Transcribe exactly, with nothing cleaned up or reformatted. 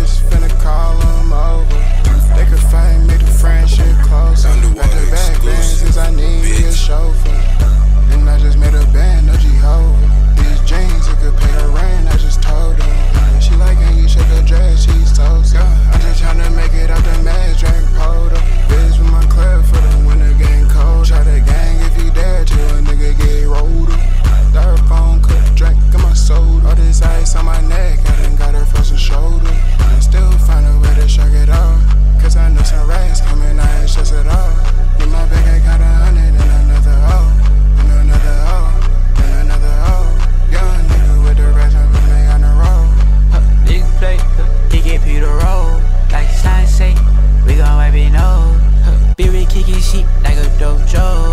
bitch finna call them over. They could fight, make the friendship closer. Got the back bands since I need me a chauffeur. And I just made a band, no Jehovah. These jeans, it could pay the rent, I just told her. She like when you shake her dress, she's toast. Yeah, I'm just tryna make it out the mess, drink Poda. Bitch with my club for the winter getting cold. Try to gang if you dare till a nigga get rolled up. Styrofoam, cook, drink, get my soda. All this ice on my neck, I done got her frozen shoulder. I still find a way to shrug it off. Cause I know some rats coming, I ain't stress at all. In my bag, I got a hundred and another O. And another O, and another O. Young nigga with the rest of them, they on the road. Huh, nigga play, huh, he get Peter roll. Like Chxncex, we gon' wipe it nose. Huh, be kicking shit like a dojo.